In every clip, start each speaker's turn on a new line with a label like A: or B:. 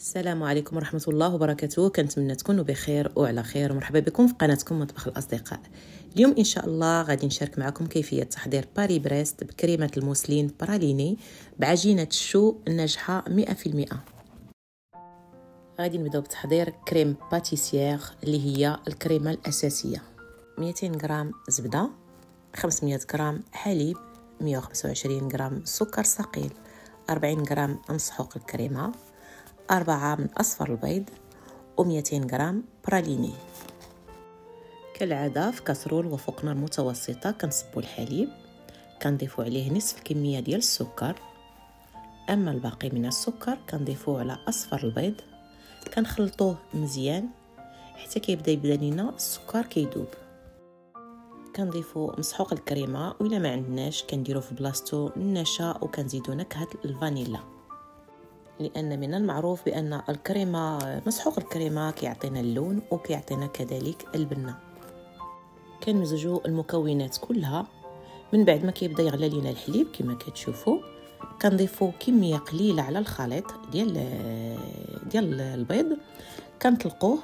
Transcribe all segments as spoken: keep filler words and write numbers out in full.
A: السلام عليكم ورحمة الله وبركاته. كنتمنى تكونوا بخير وعلى خير، ومرحبا بكم في قناتكم مطبخ الأصدقاء. اليوم إن شاء الله غادي نشارك معكم كيفية تحضير باري بريست بكريمة الموسلين براليني بعجينة الشو الناجحة مئة في المئة. غادي نبداو بتحضير كريم باتيسيير اللي هي الكريمة الأساسية. مئتين غرام زبدة، خمسمئة غرام حليب، مئة وخمسة وعشرين غرام سكر ثقيل، أربعين غرام مسحوق الكريمة، أربعة من أصفر البيض، ومئتين غرام براليني. كالعادة في كاسرول وفوق نار متوسطة كنصبو الحليب، كنضيفو عليه نصف الكمية ديال السكر، أما الباقي من السكر كنضيفوه على أصفر البيض، كنخلطوه مزيان حتى كيبدا يبدا لينا السكر كيدوب. كنضيفو مسحوق الكريمة، وإلا ما عندناش كنديرو في بلاصتو النشا وكنزيدو نكهة الفانيلا، لأن من المعروف بأن الكريمة مسحوق الكريمة كيعطينا اللون وكيعطينا كذلك البنة. كنمزجو المكونات كلها. من بعد ما كيبدا يغلى لينا الحليب كما كتشوفوا كنضيفوا كمية قليلة على الخليط ديال ديال البيض، كنطلقوه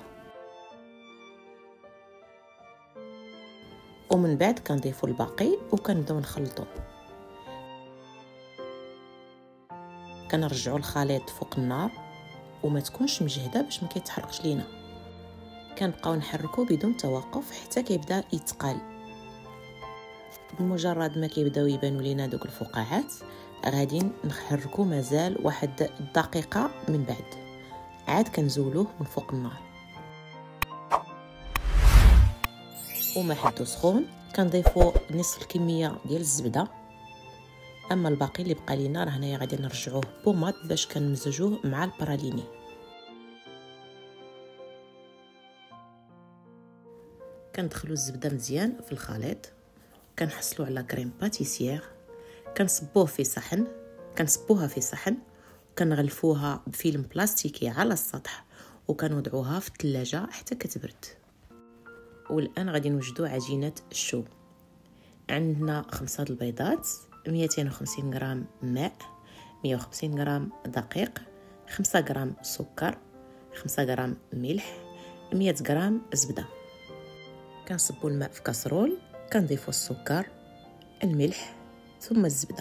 A: ومن بعد كنضيفوا الباقي وكنبداو نخلطوه. كنرجعوا الخليط فوق النار وما تكونش مجهده باش ما كيتحرقش لينا. كنبقاو نحركو بدون توقف حتى كيبدا يتقال. بمجرد ما كيبداو يبانوا لينا دوك الفقاعات غادي نحركو مازال واحد دقيقه، من بعد عاد كنزولوه من فوق النار. وما حدو سخون كنضيفو نصف الكميه ديال الزبده، اما الباقي اللي بقى لينا راه هنايا غادي نرجعوه بوماد باش كنمزجوه مع البراليني. كندخلوا الزبده مزيان في الخليط، كنحصلوا على كريم باتيسيير، كنصبوه في صحن كنصبوها في صحن وكنغلفوها بفيلم بلاستيكي على السطح وكنوضعوها في الثلاجه حتى كتبرد. والان غادي نوجدوا عجينه الشو. عندنا خمسة البيضات، مئتين وخمسين غرام ماء، مئة وخمسين غرام دقيق، خمسة غرام سكر، خمسة غرام ملح، مئة غرام زبده. كنصبوا الماء في كاسرول، كنضيفوا السكر، الملح، ثم الزبده.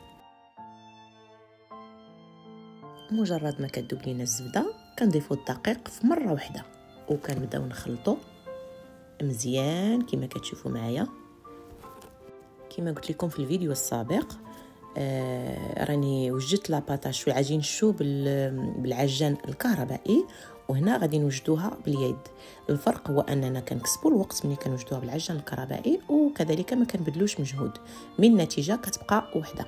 A: مجرد ما كتذوب لينا الزبده كنضيفوا الدقيق في مره واحده وكنبداو نخلطوا مزيان كما كتشوفوا معايا. كما قلت لكم في الفيديو السابق آه راني وجدت لاباطاش والعجين الشو بالعجان الكهربائي، وهنا غادي نوجدوها باليد. الفرق هو اننا كنكسبوا الوقت ملي كنوجدوها بالعجان الكهربائي، وكذلك ما كنبذلوش مجهود، من النتيجه كتبقى وحده.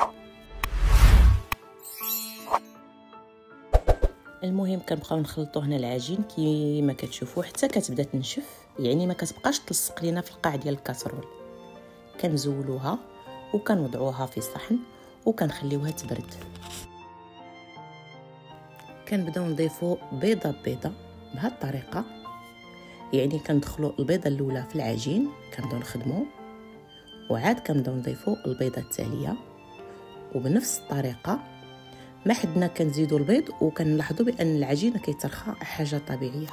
A: المهم كنبقاو نخلطوا هنا العجين كما كتشوفوا حتى كتبدا تنشف، يعني ما كتبقاش تلصق لينا في القاع ديال الكاسرول. كنزولوها وكنوضعوها في صحن وكنخليوها تبرد. كنبداو نضيفوا بيضه بيضه بهذه الطريقه، يعني كندخلوا البيضه الاولى في العجين كنبداو نخدموا، وعاد كنبداو نضيفوا البيضه التاليه، وبنفس الطريقه ما حدنا كنزيدوا البيض وكنلاحظوا بان العجينه كيترخى حاجه طبيعيه.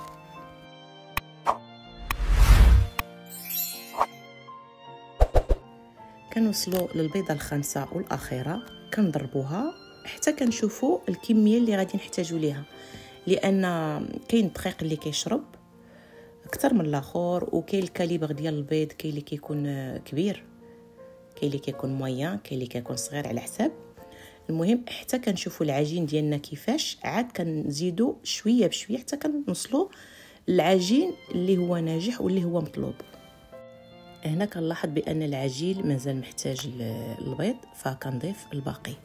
A: كنوصلوا للبيضه الخامسه والاخيره، كنضربوها حتى كنشوفوا الكميه اللي غادي نحتاجوا ليها، لان كاين الدقيق اللي كيشرب اكثر من الاخر، وكاين الكاليبر ديال البيض، كاين اللي كيكون كبير، كاين اللي كيكون مويان، كاين اللي كيكون صغير على حساب. المهم حتى كنشوفوا العجين ديالنا كيفاش، عاد كنزيدوا شويه بشويه حتى كنوصلوا للعجين اللي هو ناجح واللي هو مطلوب. هنا كنلاحظ بان العجين مازال محتاج البيض، فكنضيف الباقي.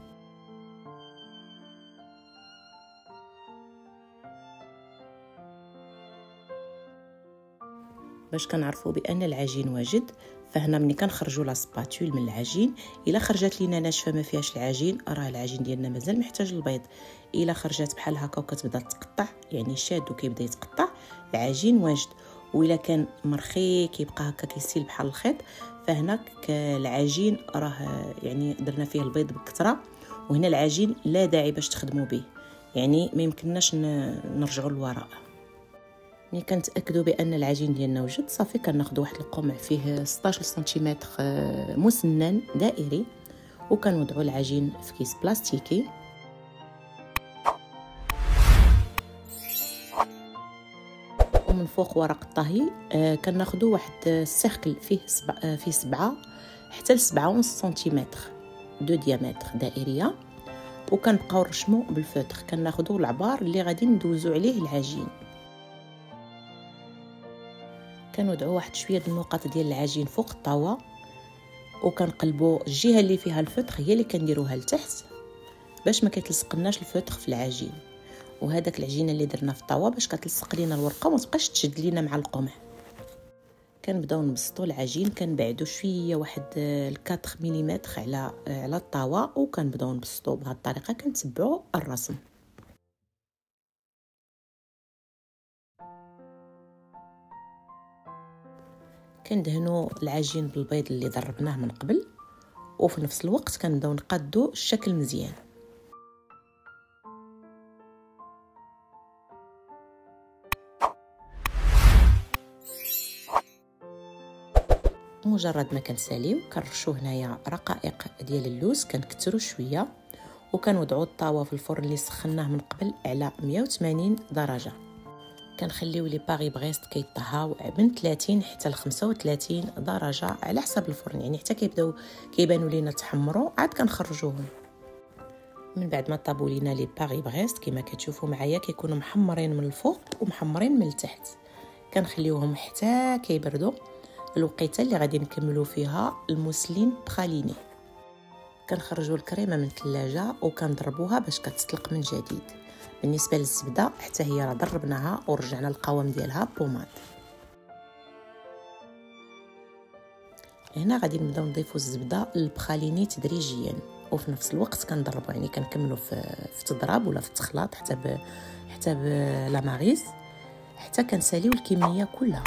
A: باش كنعرفوا بان العجين واجد، فهنا ملي كنخرجوا لا سباتول من العجين، الا خرجت لينا ناشفه ما فيهاش العجين راه العجين ديالنا مازال محتاج البيض. الا خرجت بحال هكا وكتبدا تقطع، يعني شاد وكيبدا يتقطع، العجين واجد. وإلا كان مرخي كيبقى هكا كيسيل بحال الخيط، فهنا العجين راه يعني درنا فيه البيض بكثره، وهنا العجين لا داعي باش تخدموا به. يعني ما يمكنناش نرجعوا للوراء. ملي كنتاكدوا بان العجين ديالنا وجد صافي، كناخذوا واحد القمع فيه ستطاش سنتيمتر مسنن دائري، وكنوضعوا العجين في كيس بلاستيكي. ومن فوق ورق الطهي آه كناخذوا واحد السيركل فيه سبع فيه سبعة حتى لسبعة ونص سنتيمتر دو ديامتر دائريه، وكنبقاو نرشمو بالفوتر. كناخذوا العبار اللي غادي ندوزو عليه العجين. كنوضعوا واحد شويه د النقط ديال العجين فوق الطاوه، وكنقلبوا الجهه اللي فيها الفوتر هي اللي كنديروها لتحت باش ما كيتلصقناش الفوتر في العجين. وهذاك العجينه اللي درنا في الطاوه باش كتلصق لينا الورقه وما تبقاش تشد لينا مع القمع. كنبداو نبسطوا العجين، كنبعدوا شويه واحد أربعة ملم على على الطاوه، وكنبداو نبسطوا بهذه الطريقه. كنتبعوا الرسم. كندهنوا العجين بالبيض اللي ضربناه من قبل، وفي نفس الوقت كنبداو نقادوا الشكل مزيان. مجرد ما كنساليو كنرشوا هنايا رقائق ديال اللوز، كنكثروا شويه، وكنوضعوا الطاوه في الفرن اللي سخناه من قبل على مية وثمانين درجه. كنخليو لي باري بريست كيطهاو من ثلاثين حتى ل خمسة وثلاثين درجه على حسب الفرن، يعني حتى كيبداو كيبانوا لينا تحمروا عاد كنخرجوهم. من بعد ما طابوا لينا لي باري بريست كما كتشوفوا معايا كيكونوا محمرين من الفوق ومحمرين من التحت. كنخليوهم حتى كيبردوا الوقيته اللي غادي نكملوا فيها الموسلين براليني. كنخرجوا الكريمه من الثلاجه وكنضربوها باش كتطلق من جديد. بالنسبه للزبده حتى هي راه ضربناها ورجعنا القوام ديالها بوماد. هنا غادي نبداو نضيفوا الزبده للبراليني تدريجيا، وفي نفس الوقت كنضربوا، يعني كنكملوا في في تضرب ولا في التخلاط حتى ب حتى بلا ماريز حتى كنساليو الكميه كلها.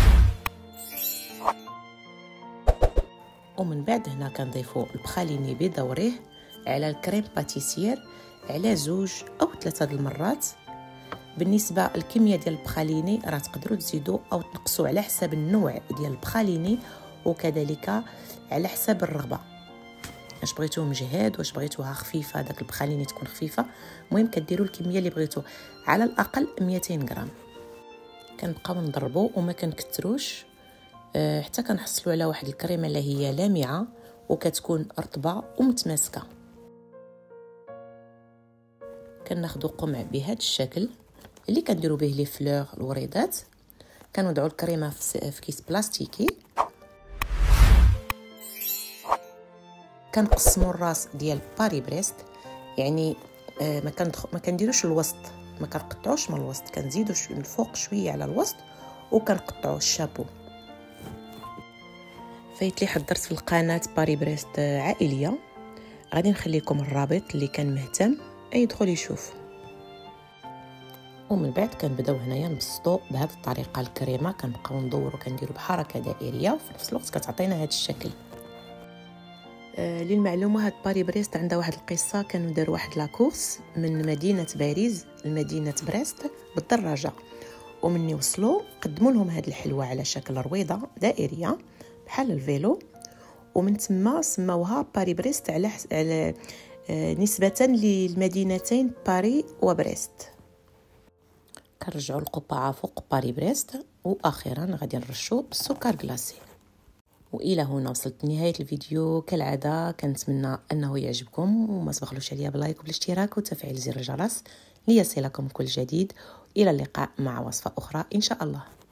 A: ومن بعد هنا كنضيفوا البراليني بدوريه على الكريم باتيسير على زوج او ثلاثه د المرات. بالنسبه للكميه ديال البراليني راه تقدروا تزيدوا او تنقصوا على حسب النوع ديال البراليني، وكذلك على حسب الرغبه، واش بغيتوه مجهد واش بغيتوها خفيفه، داك البراليني تكون خفيفه. المهم كديروا الكميه اللي بغيتو، على الاقل مئتين غرام. كنبقاو نضربوا وما كنكثروش حتى كنحصلوا على واحد الكريمه اللي هي لامعه وكتكون رطبه ومتماسكه. كناخذوا قمع بهذا الشكل اللي كنديروا به لي فلور الوريدات. كنوضعوا الكريمه في كيس بلاستيكي. كنقسموا الراس ديال باري بريست، يعني ما كندخل ما كنديروش الوسط، ما كنقطعوش من الوسط، كنزيدوا من الفوق شويه على الوسط وكنقطعوا الشابو. فايت لي حضرت في القناه باري بريست عائليه، غادي نخليكم الرابط اللي كان مهتم يدخل يشوف. ومن بعد كنبداو هنايا نبسطوا بهذه الطريقه الكريمه، كنبقاو ندوروا كنديروا بحركه دائريه وفي نفس الوقت كتعطينا هذا الشكل. آه للمعلومه هاد باري بريست عندها واحد القصه. كانوا داروا واحد لاكورس من مدينه باريس لمدينه بريست بالدراجه، ومني وصلوا قدموا لهم هاد الحلوه على شكل رويضه دائريه بحال الفيلو، ومن تما سموها باري بريست على على آه نسبه للمدينتين باري وبريست. كنرجعوا القبعه فوق باري بريست، واخيرا غادي نرشوا بالسكر كلاصي. والى هنا وصلت لنهايه الفيديو. كالعاده كنتمنى انه يعجبكم، وما تبخلوش عليا بلايك وبالاشتراك وتفعيل زر الجرس ليصلكم كل جديد. الى اللقاء مع وصفه اخرى ان شاء الله.